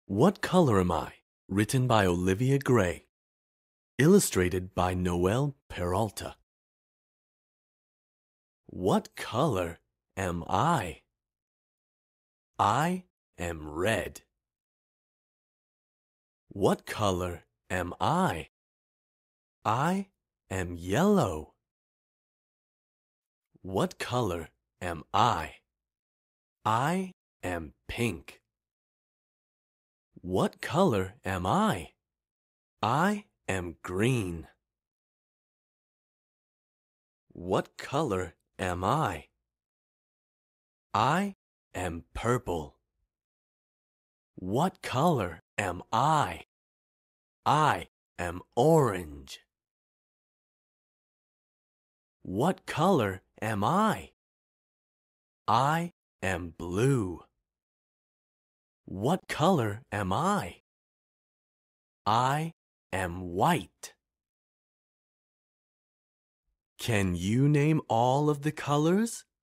What Color Am I? Written by Olivia Gray. Illustrated by Noel Peralta. What color am I? I am red. What color am I? I am yellow. What color am I? I am pink. What color am I? I am green. What color am I? I am purple. What color am I? I am orange. What color am I? I am blue. What color am I? I am white. Can you name all of the colors?